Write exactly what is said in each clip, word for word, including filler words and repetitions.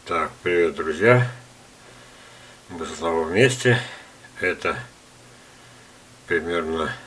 Так, привет, друзья! Мы снова вместе. Это примерно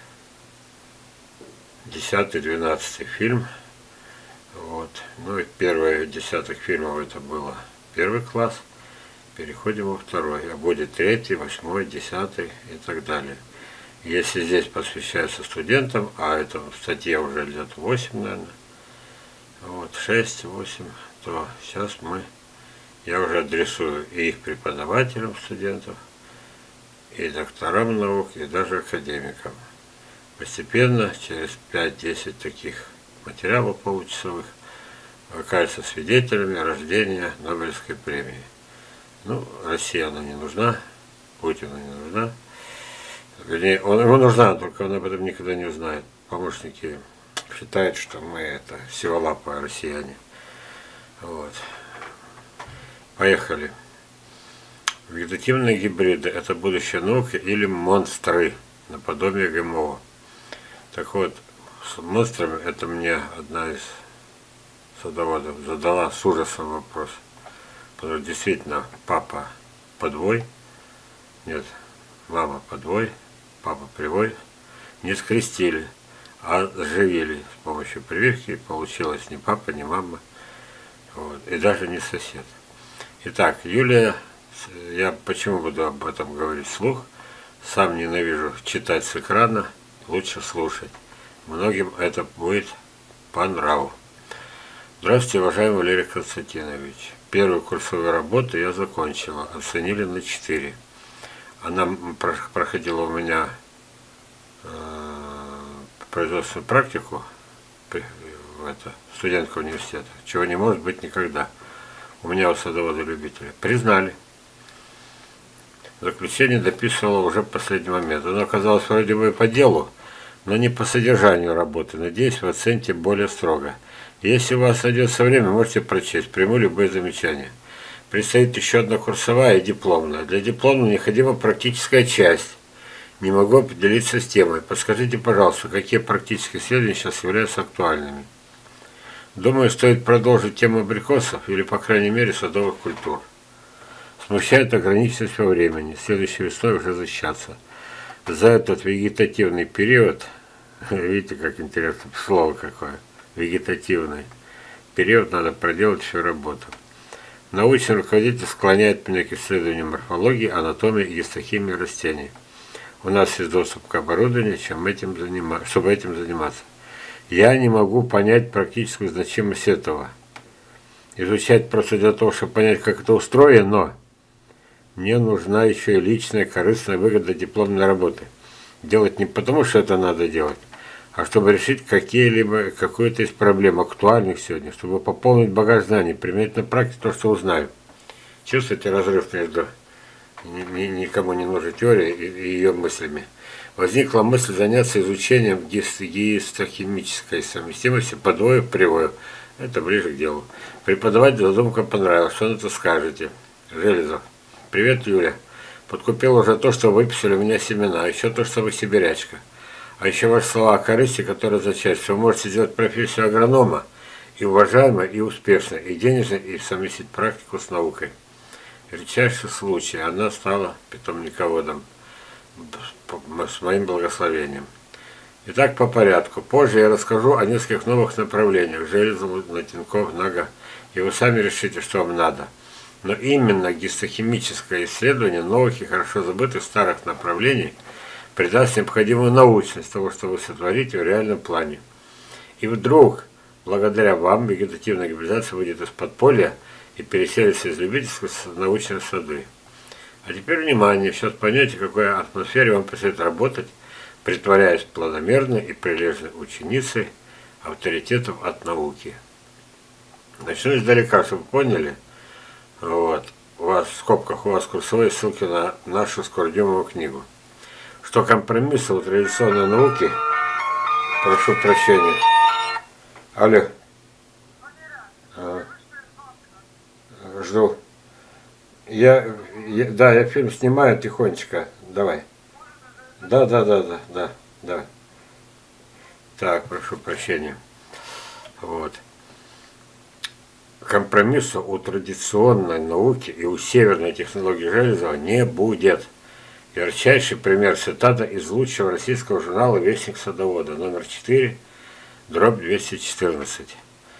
десятый-двенадцатый фильм. Вот. Ну и первый десяток фильмов это было первый класс. Переходим во второй. А будет третий, восьмой, десятый и так далее. Если здесь посвящается студентам, а это в статье уже лет восемь, наверное, вот, шесть-восемь, то сейчас мы я уже адресую и их преподавателям студентов, и докторам наук, и даже академикам. Постепенно, через пять-десять таких материалов получасовых, окажутся свидетелями рождения Нобелевской премии. Ну, России она не нужна, Путину не нужна. Вернее, он, ему нужна, только он об этом никогда не узнает. Помощники считают, что мы это сиволапые россияне. Вот. Поехали. Вегетативные гибриды – это будущее науки или монстры, наподобие ГМО. Так вот, с монстрами это мне одна из садоводов задала с ужасом вопрос. Потому что действительно папа подвой, нет, мама подвой, папа привой, не скрестили, а сживили с помощью прививки. Получилось ни папа, ни мама, вот, и даже не сосед. Итак, Юлия, я почему буду об этом говорить вслух? Сам ненавижу читать с экрана, лучше слушать. Многим это будет по нраву. Здравствуйте, уважаемый Валерий Константинович. Первую курсовую работу я закончила, оценили на четыре. Она проходила у меня э, производственную практику в это, студентка университета, чего не может быть никогда. У меня у садовода-любителя. Признали. Заключение дописывала уже в последний момент. Оно оказалось вроде бы по делу, но не по содержанию работы. Надеюсь, вы оцените более строго. Если у вас найдется время, можете прочесть. Приму любые замечания. Предстоит еще одна курсовая и дипломная. Для диплома необходима практическая часть. Не могу определиться с темой. Подскажите, пожалуйста, какие практические исследования сейчас являются актуальными? Думаю, стоит продолжить тему абрикосов или, по крайней мере, садовых культур. Смущает ограниченность во времени. Следующей весной уже защищаться. За этот вегетативный период, видите, как интересно слово какое, вегетативный период, надо проделать всю работу. Научный руководитель склоняет меня к исследованию морфологии, анатомии и гистохимии растений. У нас есть доступ к оборудованию, чем этим занима... чтобы этим заниматься. Я не могу понять практическую значимость этого. Изучать просто для того, чтобы понять, как это устроено, мне нужна еще и личная корыстная выгода дипломной работы. Делать не потому, что это надо делать, а чтобы решить какие-либо, какую-то из проблем актуальных сегодня, чтобы пополнить багаж знаний, применять на практике то, что узнаю. Чувствуете разрыв между никому не нужной теорией и ее мыслями? Возникла мысль заняться изучением гистохимической совместимости подвоев-привоев. Это ближе к делу. Преподаватель задумка понравилась. Что на это скажете? Железов. Привет, Юля. Подкупил уже то, что выписали у меня семена, а еще то, что вы сибирячка. А еще ваши слова о корысти, которые означают, что вы можете сделать профессию агронома и уважаемо, и успешно, и денежно, и совместить практику с наукой. Редчайший случай. Она стала питомниководом с моим благословением. Итак, по порядку. Позже я расскажу о нескольких новых направлениях. Железов, Натинков, Нага. И вы сами решите, что вам надо. Но именно гистохимическое исследование новых и хорошо забытых старых направлений придаст необходимую научность того, что вы сотворите в реальном плане. И вдруг, благодаря вам, вегетативная гибридизация выйдет из подполья и переселится из любительских в научные сады. А теперь внимание, сейчас поймете, в какой атмосфере вам предстоит работать, притворяясь планомерной и прилежной ученицей авторитетов от науки. Начну издалека, чтобы вы поняли. Вот, у вас в скобках, у вас курсовые ссылки на нашу скородюмову книгу. Что компромиссы у традиционной науки, прошу прощения. Алло. А, жду. Я, я, да, я фильм снимаю тихонечко. Давай. Да, да, да, да, да, давай. Так, прошу прощения. Вот. компромисса у традиционной науки и у северной технологии Железова не будет. Ярчайший пример цитата из лучшего российского журнала «Вестник садовода», номер четыре, дробь двести четырнадцать.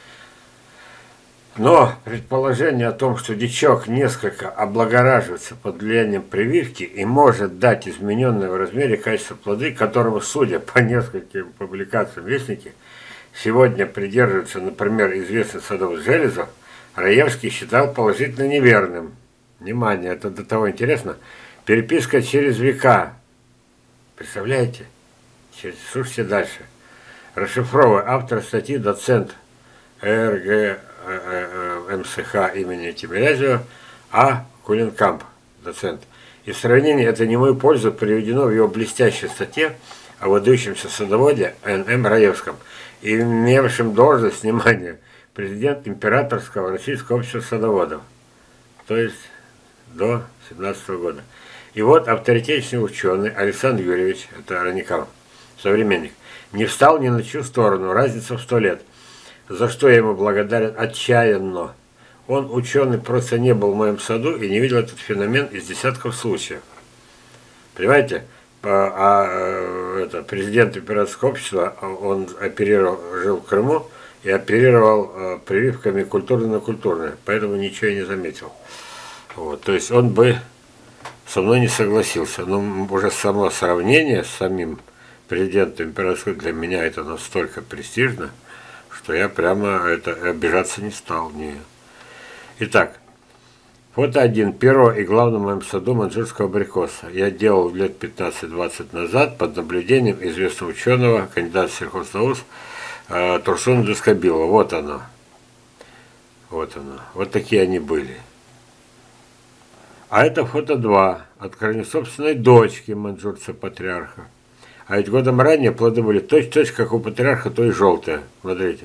Но предположение о том, что дичок несколько облагораживается под влиянием прививки и может дать измененное в размере качество плоды, которого, судя по нескольким публикациям в Вестнике, сегодня придерживается, например, известный садовод Железов, Раевский считал положительно неверным. Внимание, это до того интересно. Переписка через века. Представляете? Слушайте дальше. Расшифровывая, автор статьи доцент эр гэ эм эс ха имени Тимирязева А. Куленкамп, доцент. И сравнение это не в мою пользу приведено в его блестящей статье о выдающемся садоводе эн эм Раевском, и имевшем должность, внимание, президент Императорского Российского общества садоводов, то есть до семнадцатого года. И вот авторитетный ученый Александр Юрьевич, это Раников, современник, не встал ни на чью сторону, разница в сто лет, за что я ему благодарен отчаянно. Он, ученый, просто не был в моем саду и не видел этот феномен из десятков случаев. Понимаете? А, а это, президент Императорского общества, он оперировал, жил в Крыму и оперировал а, прививками культурно на культурное, поэтому ничего и не заметил. Вот, то есть он бы со мной не согласился. Но уже само сравнение с самим президентом Императорского для меня это настолько престижно, что я прямо это обижаться не стал. Не. Итак, фото один. Первого и главного в моем саду маньчжурского абрикоса. Я делал лет пятнадцать-двадцать назад под наблюдением известного ученого, кандидата сельхознаук э, Турсуна Дускобилова. Вот оно. Вот оно. Вот такие они были. А это фото два. Откровение собственной дочки маньчжурца-патриарха. А ведь годом ранее плоды были точь-точь, как у патриарха, то и желтые. Смотрите.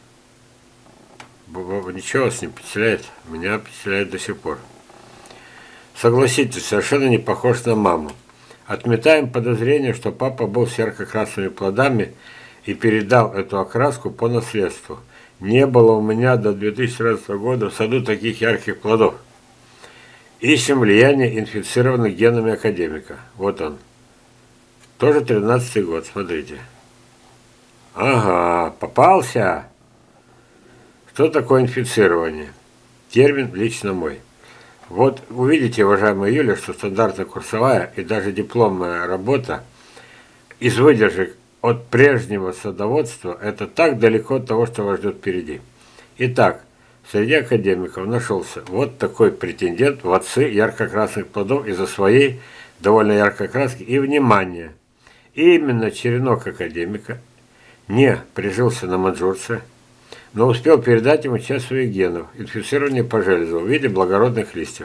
Ничего вас не впечатляет? Меня впечатляет до сих пор. Согласитесь, совершенно не похож на маму. Отметаем подозрение, что папа был с ярко-красными плодами и передал эту окраску по наследству. Не было у меня до две тысячи тринадцатого года в саду таких ярких плодов. Ищем влияние инфицированных генами академика. Вот он. Тоже тринадцатый год, смотрите. Ага, попался. Что такое инфицирование? Термин лично мой. Вот увидите, уважаемая Юля, что стандартная курсовая и даже дипломная работа из выдержек от прежнего садоводства – это так далеко от того, что вас ждет впереди. Итак, среди академиков нашелся вот такой претендент в отцы ярко-красных плодов из-за своей довольно яркой краски и внимания. И именно черенок академика не прижился на маньчжурце, но успел передать ему часть своих генов, инфицирование по Железову в виде благородных листьев.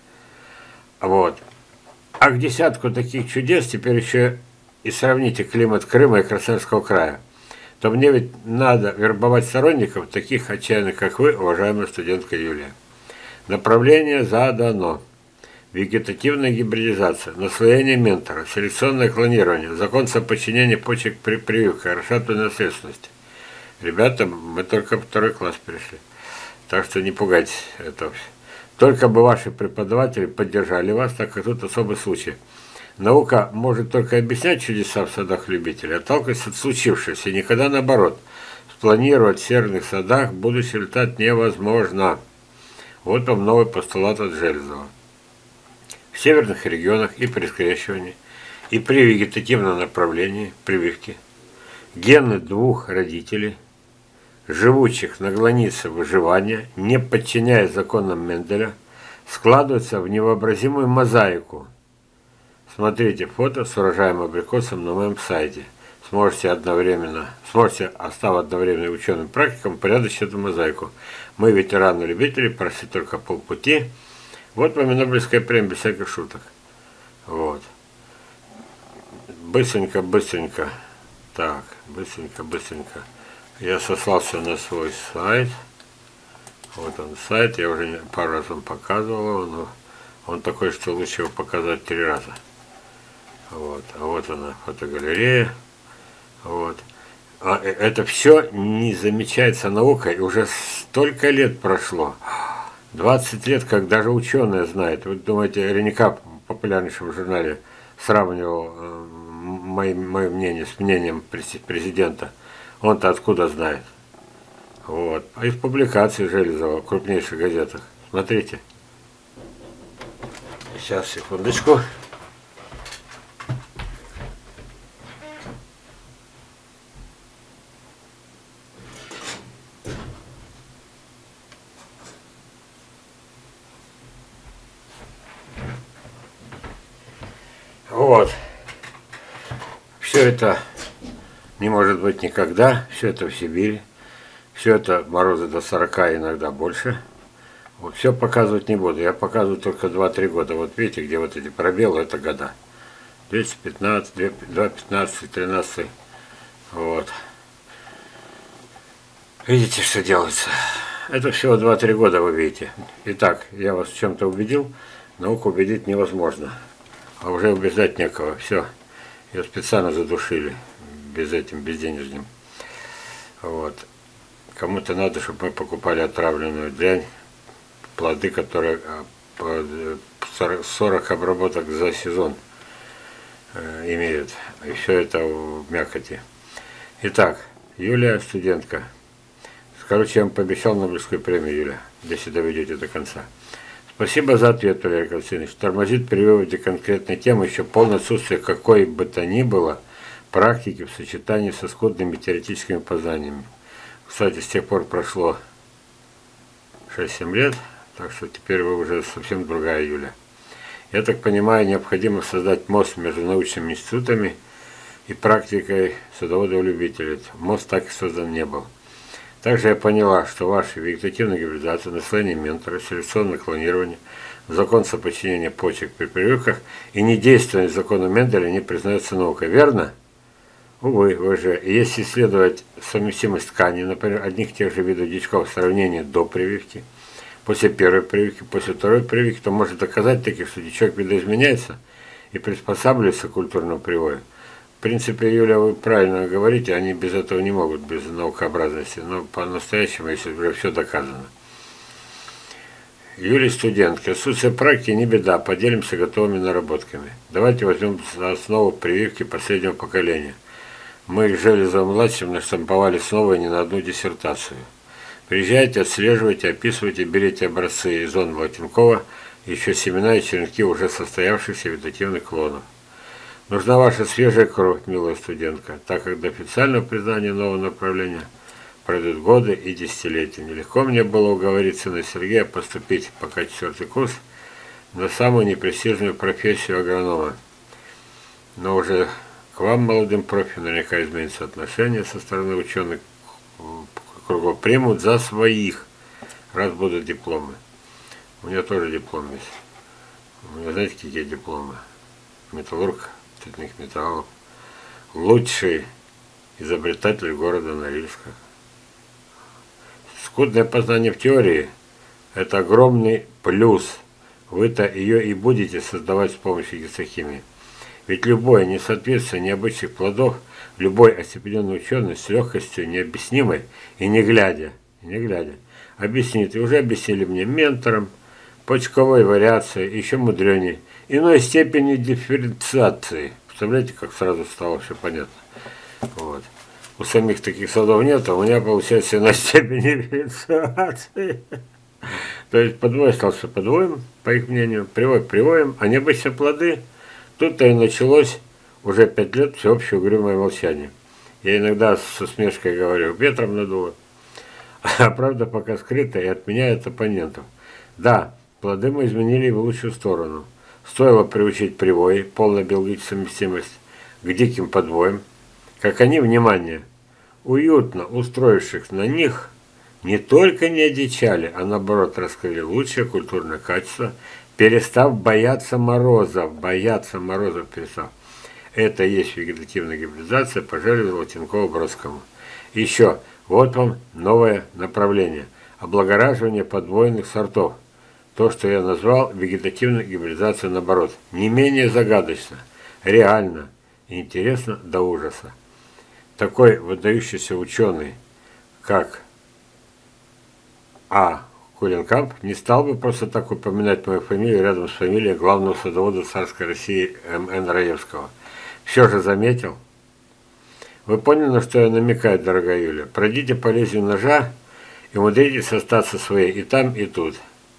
Вот. А к десятку таких чудес теперь еще и сравните климат Крыма и Красноярского края. То мне ведь надо вербовать сторонников, таких отчаянных, как вы, уважаемая студентка Юлия. Направление задано. Вегетативная гибридизация, наслоение ментора, селекционное клонирование, закон соподчинения почек при прививке, расшатывание наследственности. Ребята, мы только второй класс перешли, так что не пугайтесь этого. Только бы ваши преподаватели поддержали вас, так как тут особый случай. Наука может только объяснять чудеса в садах любителей, отталкиваться от случившегося, и никогда наоборот. Спланировать в северных садах будущий результат невозможно. Вот вам новый постулат от Железова. В северных регионах и при скрещивании, и при вегетативном направлении прививки гены двух родителей, живучих на границе выживания, не подчиняясь законам Менделя, складываются в невообразимую мозаику. Смотрите фото с урожаем абрикосом на моем сайте. Сможете одновременно, сможете, остав одновременно ученым практикам, порядочить эту мозаику. Мы, ветераны-любители, прошли только полпути. Вот вам и Нобелевская премия, без всяких шуток. Вот. Быстренько, быстренько. Так, быстренько, быстренько. Я сослался на свой сайт. Вот он сайт, я уже пару раз вам показывал его, но он такой, что лучше его показать три раза. Вот, а вот она, фотогалерея. Вот. А это все не замечается наукой, уже столько лет прошло. двадцать лет, как даже ученые знают. Вы думаете, Реника, популярнейшем в журнале, сравнивал э, мое, мое мнение с мнением президента. Он-то откуда знает? Вот. А из публикаций Железова в крупнейших газетах. Смотрите. Сейчас, секундочку. Вот. Все это не может быть никогда. Все это в Сибири. Все это морозы до сорока, иногда больше. Вот все показывать не буду. Я показываю только два-три года. Вот видите, где вот эти пробелы, это года. двести пятнадцать, два пятнадцать, тринадцать. Вот. Видите, что делается? Это всего два-три года, вы видите. Итак, я вас в чем-то убедил. Науку убедить невозможно. А уже убеждать некого. Все. Ее специально задушили. Без этим, безденежным. Вот. Кому-то надо, чтобы мы покупали отравленную дрянь, плоды, которые сорок обработок за сезон э, имеют. И все это в мякоти. Итак, Юлия, студентка. Короче, я вам пообещал Нобелевскую премию, Юля, если доведете до конца. Спасибо за ответ, Валерий Константинович. Тормозит при выводе конкретной темы еще полное отсутствие какой бы то ни было практики в сочетании со скудными теоретическими познаниями. Кстати, с тех пор прошло шесть-семь лет, так что теперь вы уже совсем другая Юля. Я так понимаю, необходимо создать мост между научными институтами и практикой садоводов-любителей. Мост так и создан не был. Также я поняла, что ваша вегетативная гибридизация, наслоение ментора, селекционное клонирование, закон соподчинения почек при прививках и недействование закона Менделя не признается наукой. Верно? Увы, вы же, если исследовать совместимость тканей, например, одних и тех же видов дичков в сравнении до прививки, после первой прививки, после второй прививки, то может доказать таки, что дичок видоизменяется и приспосабливается к культурному привою. В принципе, Юля, вы правильно говорите, они без этого не могут, без наукообразности, но по-настоящему, если уже все доказано. Юлия, студентка. Отсутствие практики не беда, поделимся готовыми наработками. Давайте возьмем за основу прививки последнего поколения. Мы их Железовым-младшим наштамповали снова не на одну диссертацию. Приезжайте, отслеживайте, описывайте, берите образцы из зон Латинкова, еще семена и черенки уже состоявшихся вегетативных клонов. Нужна ваша свежая кровь, милая студентка, так как до официального признания нового направления пройдут годы и десятилетия. Нелегко мне было уговорить сына Сергея поступить, пока четвертый курс, на самую непрестижную профессию агронома. Но уже к вам, молодым профи, наверняка изменится отношение со стороны ученых кругов. Примут за своих, раз будут дипломы. У меня тоже диплом есть. У меня, знаете, какие дипломы? Металлург цветных металлов. Лучший изобретатель города Норильска. Скудное познание в теории – это огромный плюс. Вы-то ее и будете создавать с помощью гистохимии. Ведь любое несоответствие необычных плодов, любой остепененный ученый с легкостью необъяснимой и не глядя, и не глядя, объяснит. И уже объяснили мне ментором, почковой вариацией, еще мудренее, иной степени дифференциации. Представляете, как сразу стало все понятно. Вот. У самих таких садов нет, а у меня получается иной степень дифференциации. То есть подвой остался подвоем, по их мнению, привой привоем, а необычные плоды. Тут-то и началось уже пять лет всеобщее угрюмое молчание. Я иногда с усмешкой говорю, ветром надуло. А правда пока скрыта и от меня, и от оппонентов. Да, плоды мы изменили в лучшую сторону. Стоило приучить привои, полная биологическая совместимость, к диким подвоям, как они, внимание, уютно устроившись на них, не только не одичали, а наоборот раскрыли лучшее культурное качество, перестав бояться морозов, бояться морозов перестав. Это и есть вегетативная гибридизация по Железово-Латинково-Бродскому. Еще, вот вам новое направление – облагораживание подвойных сортов. То, что я назвал вегетативной гибридизацией наоборот. Не менее загадочно, реально и интересно до ужаса. такой выдающийся ученый, как А. Куленкамп, не стал бы просто так упоминать мою фамилию рядом с фамилией главного садовода царской России М Н Раевского. Все же заметил. Вы поняли, на что я намекаю, дорогая Юля? Пройдите по лезвию ножа и умудритесь остаться своей и там, и тут.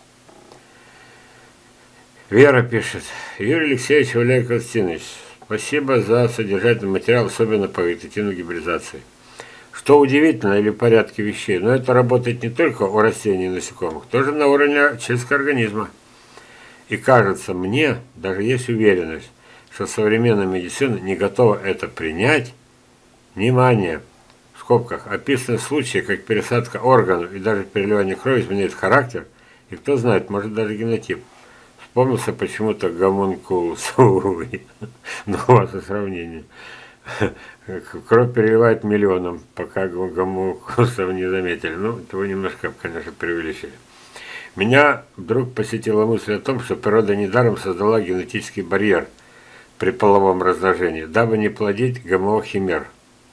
Вера пишет. Юрий Алексеевич, Валерий Константинович, спасибо за содержательный материал, особенно по вегетативной гибридизации. Что удивительно или в порядке вещей, но это работает не только у растений и насекомых, тоже на уровне человеческого организма. И кажется мне, даже есть уверенность, что современная медицина не готова это принять. Внимание! В скобках описаны случаи, как пересадка органов и даже переливание крови изменяет характер, и кто знает, может даже генотип. Вспомнился почему-то гомункулус. Ну, у вас и сравнение. Кровь переливает миллионам, пока гомункулусов не заметили. Ну, его немножко, конечно, преувеличили. Меня вдруг посетила мысль о том, что природа недаром создала генетический барьер при половом размножении, дабы не плодить гомохимер.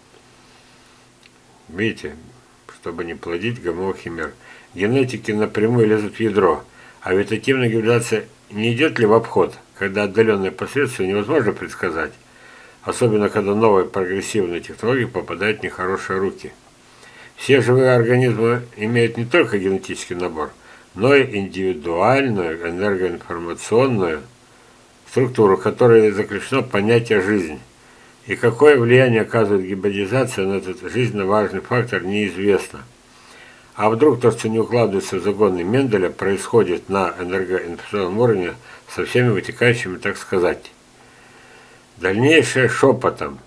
Видите, чтобы не плодить гомохимер. Генетики напрямую лезут в ядро, а вегетативная гибридизация не идет ли в обход, когда отдаленные последствия невозможно предсказать, особенно когда новые прогрессивные технологии попадают в нехорошие руки. Все живые организмы имеют не только генетический набор, но и индивидуальную энергоинформационную структуру, в которой заключено понятие «жизнь». И какое влияние оказывает гибридизация на этот жизненно важный фактор, неизвестно. А вдруг то, что не укладывается в загоны Менделя, происходит на энергоинформационном уровне со всеми вытекающими, так сказать. Дальнейшее шепотом.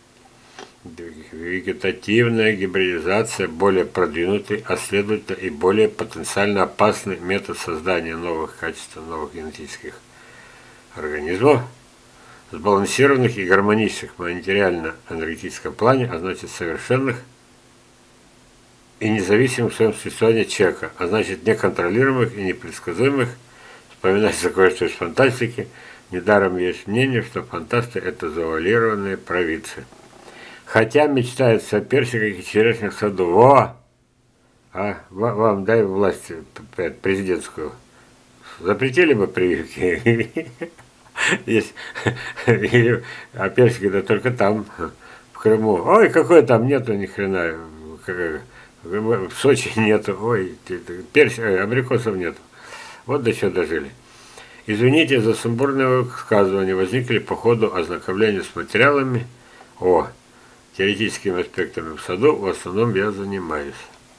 Вегетативная гибридизация более продвинутый, а следовательно и более потенциально опасный метод создания новых качеств, новых генетических организмов, сбалансированных и гармоничных в материально-энергетическом плане, а значит совершенных и независимых в своем существовании человека, а значит неконтролируемых и непредсказуемых. Вспоминается кое-что из фантастики. Недаром есть мнение, что фантасты – это завуалированные провидцы. Хотя мечтается о персиках и черешнях в саду. Во! А вам дай власть президентскую. Запретили бы прививки? Есть. А персики да только там, в Крыму. Ой, какой там нету ни хрена. В Сочи нету. Ой, персик, абрикосов нету. Вот до чего дожили. Извините за сумбурное высказывание. Возникли по ходу ознакомления с материалами о теоретическими аспектами в саду. В основном я занимаюсь.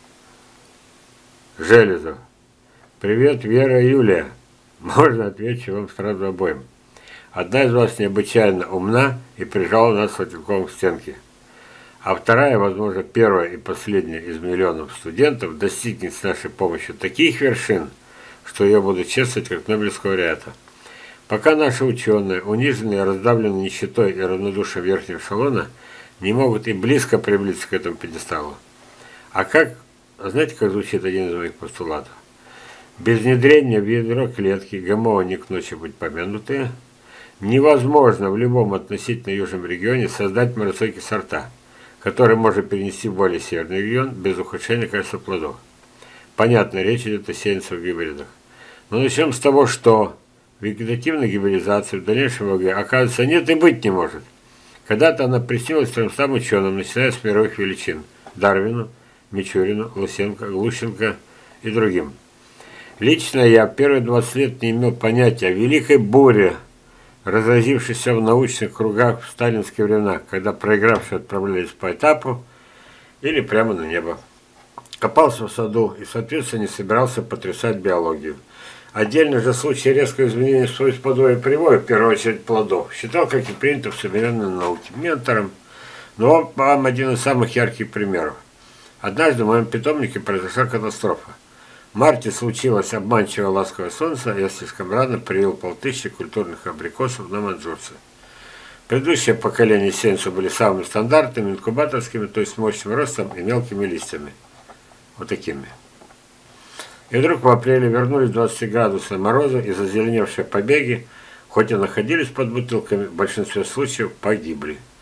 Железов. Привет, Вера и Юлия. Можно отвечу вам сразу обоим. Одна из вас необычайно умна и прижала нас фотельком к стенке. А вторая, возможно, первая и последняя из миллионов студентов достигнет с нашей помощью таких вершин, что ее будут чествовать как Нобелевского лауреата. Пока наши ученые, униженные и раздавленные нищетой и равнодушием верхнего эшелона, не могут и близко приблизиться к этому пьедесталу. А как, знаете, как звучит один из моих постулатов? Без внедрения в ядро клетки ГМО не к ночи быть помянутые, невозможно в любом относительно южном регионе создать высокие сорта, которые можно перенести в более северный регион без ухудшения качества плодов. Понятно, речь идет о сеянцевых гибридах. Но начнем с того, что вегетативная гибридизация в дальнейшем ВГ, оказывается, нет и быть не может. Когда-то она приснилась трёмстам ученым, начиная с мировых величин – Дарвину, Мичурину, Лысенко, Глущенко и другим. Лично я первые двадцать лет не имел понятия о великой буре, разразившейся в научных кругах в сталинские времена, когда проигравшие отправлялись по этапу или прямо на небо. Копался в саду и, соответственно, не собирался потрясать биологию. Отдельный же случай резкого изменения свойств плодов и привоя, в первую очередь плодов, считал, как и принято в современной науке, ментором. Но вам один из самых ярких примеров. Однажды в моем питомнике произошла катастрофа. В марте случилось обманчиво ласковое солнце, я слишком рано привил полтысячи культурных абрикосов на маньчжурце. Предыдущее поколение сеянцев были самыми стандартными, инкубаторскими, то есть с мощным ростом и мелкими листьями. Вот такими. И вдруг в апреле вернулись двадцатиградусные морозы, и зазеленевшие побеги, хоть и находились под бутылками, в большинстве случаев погибли.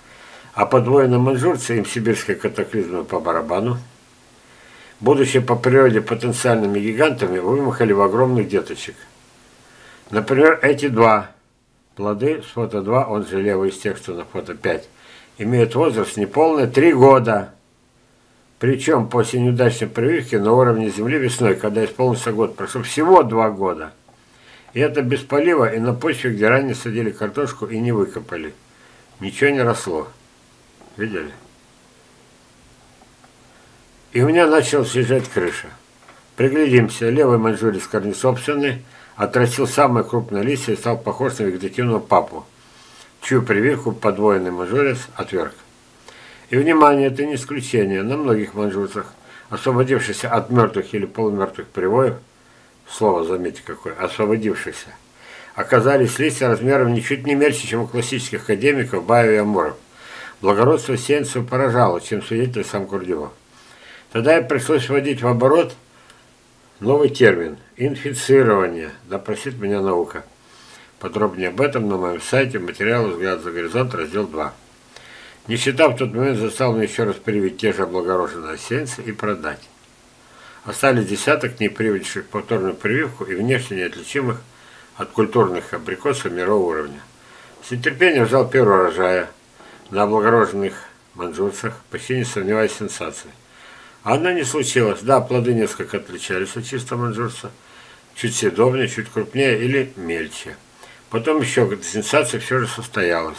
А подвоенные манжурцы им сибирские катаклизмы по барабану. Будучи по природе потенциальными гигантами, вымахали в огромных деточек. Например, эти два плоды с фото два, он же левый из тех, что на фото пять, имеют возраст неполные три года. Причем после неудачной прививки на уровне земли весной, когда исполнился год, прошло всего два года. И это без полива и на почве, где ранее садили картошку и не выкопали. Ничего не росло. Видели? И у меня начала съезжать крыша. Приглядимся, левый манжурец корнесобственный, отрастил самые крупные листья и стал похож на вегетативного папу, чью прививку подвоенный манжурец отверг. И, внимание, это не исключение. На многих манжурцах, освободившихся от мертвых или полумертвых привоев, слово, заметьте какое, освободившихся, оказались листья размером ничуть не меньше, чем у классических академиков Баева и Амуров. Благородство сеянцев поражало, чем свидетель сам Курдюмов. Тогда и пришлось вводить в оборот новый термин – инфицирование. Да простит меня наука. Подробнее об этом на моем сайте, материалы «Взгляд за горизонт», раздел два. Нищета в тот момент заставила меня еще раз привить те же облагороженные сеянцы и продать. Остались десяток не приведших повторную прививку и внешне неотличимых от культурных абрикосов мирового уровня. С нетерпением ждал первого урожая на облагороженных манжурцах, почти не сомневаясь в сенсации. А она не случилась. Да, плоды несколько отличались от чистого манжурца, чуть съедобнее, чуть крупнее или мельче. Потом еще какая-то сенсация все же состоялась.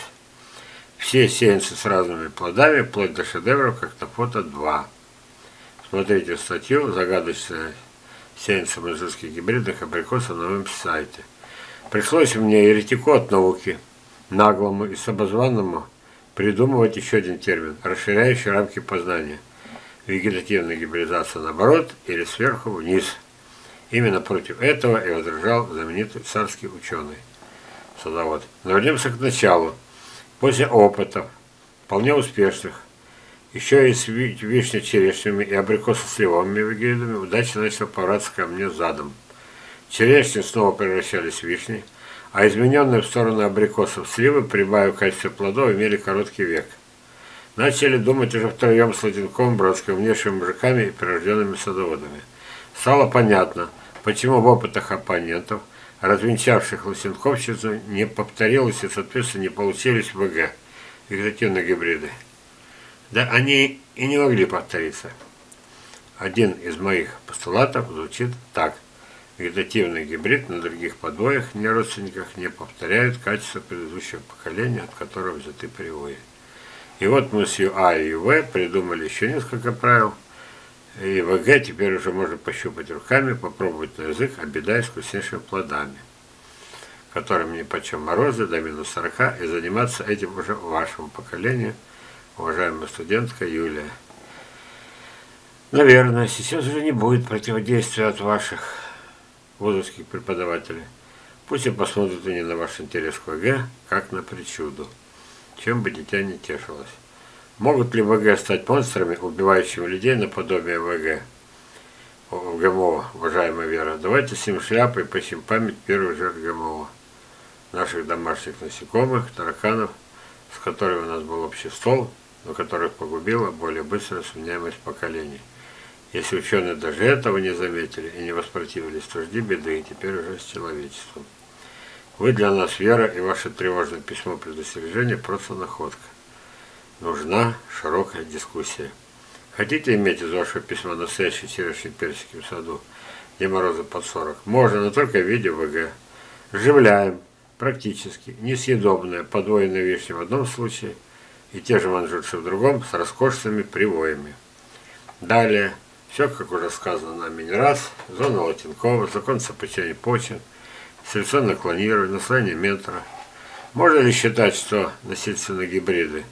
Все сеянцы с разными плодами, вплоть до шедевров, как на фото два. Смотрите статью «Загадочная сеянцы манжурских гибридных абрикосов» на моем сайте. Пришлось мне еретику от науки, наглому и самозванному, придумывать еще один термин, расширяющий рамки познания. Вегетативная гибридизация наоборот или сверху вниз. Именно против этого и возражал знаменитый царский ученый, садовод. Но вернемся к началу. После опытов, вполне успешных, еще и с вишней-черешнями и абрикосо-сливовыми гибридами, удача начала поворачиваться ко мне задом. Черешни снова превращались в вишни, а измененные в сторону абрикосов сливы, прибавив в качестве плодов, имели короткий век. Начали думать уже втроем с Латинковым, Бродским, внешними мужиками и прирожденными садоводами. Стало понятно, почему в опытах оппонентов, развенчавших лосенковщину, не повторилось и, соответственно, не получились ВГ, вегетативные гибриды. Да они и не могли повториться. Один из моих постулатов звучит так. Вегетативный гибрид на других подвоях, не родственниках, не повторяют качество предыдущего поколения, от которого взяты привои. И вот мы с ю А и ю В придумали еще несколько правил. И ВГ теперь уже можно пощупать руками, попробовать на язык, обедая вкуснейшими плодами, которым нипочем морозы до минус сорока, и заниматься этим уже вашему поколению, уважаемая студентка Юлия. Наверное, сейчас уже не будет противодействия от ваших вузовских преподавателей. Пусть и посмотрят они на ваш интерес к ВГ, как на причуду, чем бы дитя не тешилось. Могут ли ВГ стать монстрами, убивающими людей наподобие ВГ? ГМО, уважаемая Вера, давайте с ним шляпы и посим память первых жертв ГМО, наших домашних насекомых, тараканов, с которыми у нас был общий стол, но которых погубила более быстрая сменяемость поколений. Если ученые даже этого не заметили и не воспротивились, то жди беды, и теперь уже с человечеством. Вы для нас, Вера, и ваше тревожное письмо предостережения просто находка. Нужна широкая дискуссия. Хотите иметь из вашего письма настоящие черешни персики в саду, где морозы под сорок? Можно, но только в виде ВГ. Живляем, практически, несъедобные, подвоенные вишни в одном случае и те же манжурцы в другом, с роскошными привоями. Далее, все, как уже сказано нами не раз, зона Латинкова, закон сопряжения почин, селекционное клонирование, наслоение ментора. Можно ли считать, что насильственные гибриды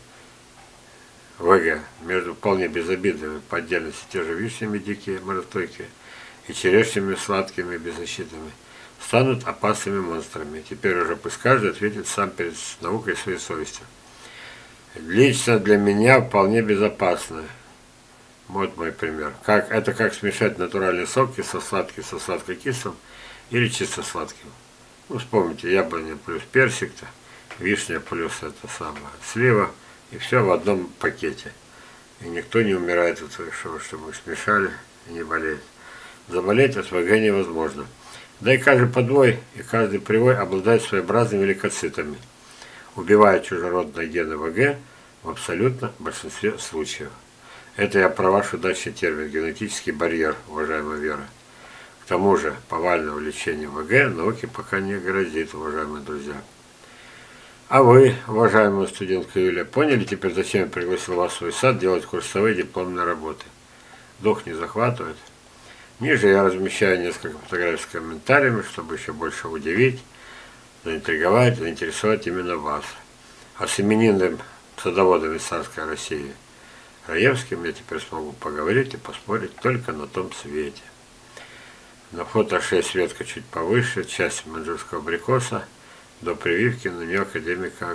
ВГ между вполне безобидными по отдельности те же вишнями дикие, морозостойкие и черешнями сладкими, беззащитными, станут опасными монстрами? Теперь уже пусть каждый ответит сам перед наукой и своей совестью. Лично для меня вполне безопасно. Вот мой пример. Как, это как смешать натуральный сок кисло-сладкий со сладко-кислым или чисто сладким. Ну, вспомните, яблоня плюс персик-то, вишня плюс это самое, слива, И все в одном пакете. И никто не умирает от того, что, что мы смешали и не болеет. Заболеть от ВГ невозможно. Да и каждый подвой и каждый привой обладает своеобразными лейкоцитами, убивая чужеродные гены ВГ в абсолютно большинстве случаев. Это я про ваш удачный термин генетический барьер, уважаемая Вера. К тому же повального лечения ВГ науке пока не грозит, уважаемые друзья. А вы, уважаемая студентка Юлия, поняли теперь, зачем я пригласил вас в свой сад делать курсовые дипломные работы? Дух не захватывает? Ниже я размещаю несколько фотографий с комментариями, чтобы еще больше удивить, заинтриговать, заинтересовать именно вас. А с именинным садоводом из царской России Раевским я теперь смогу поговорить и поспорить только на том свете. На фото шесть ветка чуть повыше, часть маньчжурского абрикоса, до прививки на нее академика,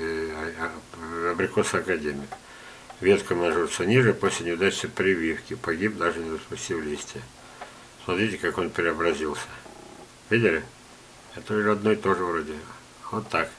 абрикоса академик. Ветка маньчжурца ниже, после неудачной прививки, погиб, даже не распустив листья. Смотрите, как он преобразился. Видели? Это одно и то же вроде. Вот так.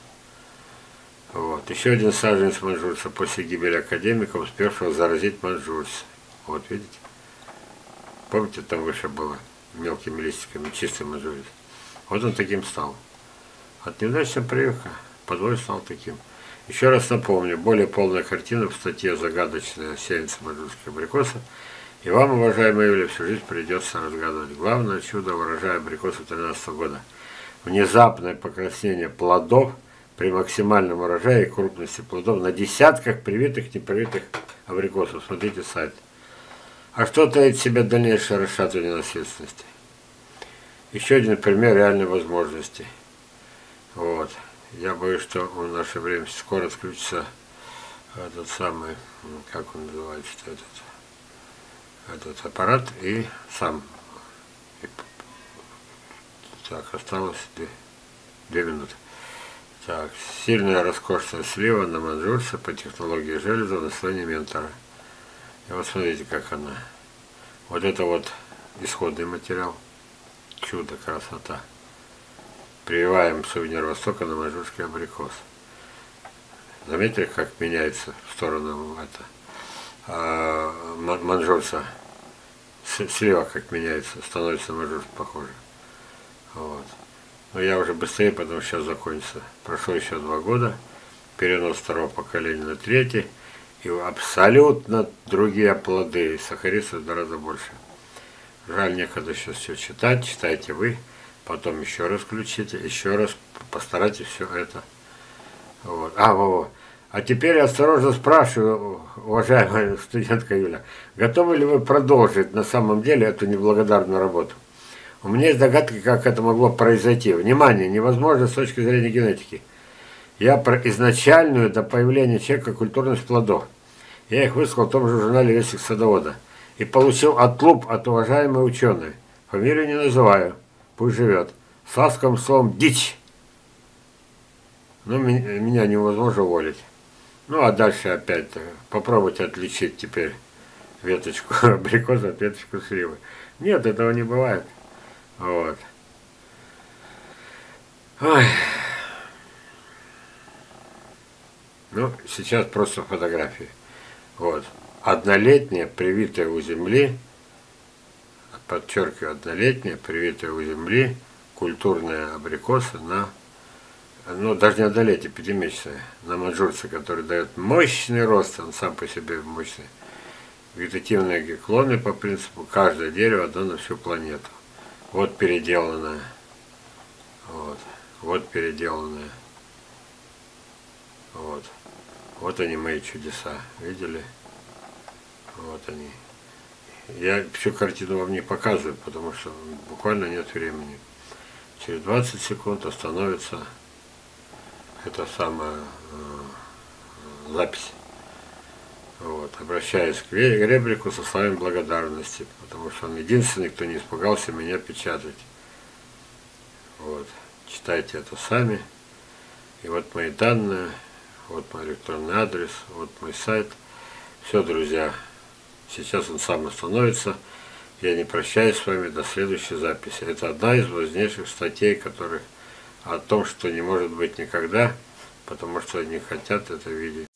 Вот. Еще один саженец маньчжурца после гибели академика, успевшего заразить маньчжурца. Вот, видите? Помните, там выше было мелкими листиками чистый маньчжурец? Вот он таким стал. От неудачной прививки подвой стал таким. Еще раз напомню, более полная картина в статье «Загадочная сеянца маньчжурских абрикосов». И вам, уважаемая Юлия, всю жизнь придется разгадывать главное чудо урожая абрикосов две тысячи тринадцатого года. Внезапное покраснение плодов при максимальном урожае и крупности плодов на десятках привитых и непривитых абрикосов. Смотрите сайт. А что таит в себе дальнейшее расшатывание наследственности? Еще один пример реальной возможности. Вот. Я боюсь, что в наше время скоро отключится этот самый, как он называется, этот, этот аппарат и сам. И, так, осталось две, две минуты. Так, сильная роскошная слива на маньчжурце по технологии железа в наслоении ментора. И вот смотрите, как она. Вот это вот исходный материал. Чудо, красота. Прививаем сувенир Востока на маньчжурский абрикос. Заметили, как меняется в сторону это, а, маньчжурца. Слева как меняется, становится на маньчжурца похоже. Вот. Но я уже быстрее, потому что сейчас закончится. Прошло еще два года. Перенос второго поколения на третий. И абсолютно другие плоды. Сахарицев гораздо больше. Жаль, некогда сейчас все читать. Читайте вы. Потом еще раз включите. Еще раз постарайтесь все это. Вот. А, во, во. А теперь я осторожно спрашиваю, уважаемая студентка Юля, готовы ли вы продолжить на самом деле эту неблагодарную работу? У меня есть догадки, как это могло произойти. Внимание, невозможно с точки зрения генетики. Я про изначальную до появления человека культурность плодов. Я их высказал в том же журнале «Вестник садовода». И получил отлуп от уважаемой ученой. Фамилию не называю. Пусть живет. С ласковым словом «дичь». Но меня невозможно уволить. Ну, а дальше опять попробуйте отличить теперь веточку абрикоса от веточку сливы. Нет, этого не бывает. Вот. Ой. Ну, сейчас просто фотографии. Вот. Однолетняя, привитая у земли, подчеркиваю, однолетняя, привитая у земли, культурная абрикоса на, ну, даже не однолетие, пятимесячная, на маньчжурце, который дает мощный рост, он сам по себе мощный. Вегетативные клоны по принципу каждое дерево одно на всю планету. Вот переделанное. Вот. Вот переделанное. Вот. Вот они, мои чудеса. Видели? Вот они. Я всю картину вам не показываю, потому что буквально нет времени. Через двадцать секунд остановится эта самая э, запись. Вот. Обращаюсь к Ребрику со словами благодарности, потому что он единственный, кто не испугался меня печатать. Вот. Читайте это сами. И вот мои данные, вот мой электронный адрес, вот мой сайт. Все, друзья. Сейчас он сам остановится. Я не прощаюсь с вами до следующей записи. Это одна из важнейших статей, которые о том, что не может быть никогда, потому что они хотят это видеть.